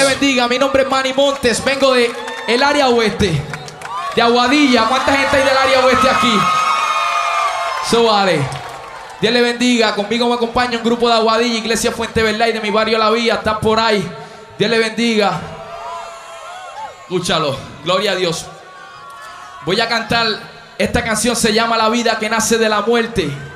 bendiga. Mi nombre es Manny Montes. Vengo de el área oeste, de Aguadilla. ¿Cuánta gente hay del área oeste aquí? Eso vale. Dios le bendiga. Conmigo me acompaña un grupo de Aguadilla, Iglesia Fuente Verdad, y de mi barrio La Vía. Están por ahí. Dios le bendiga. Escúchalo. Gloria a Dios. Voy a cantar. Esta canción se llama La vida que nace de la muerte.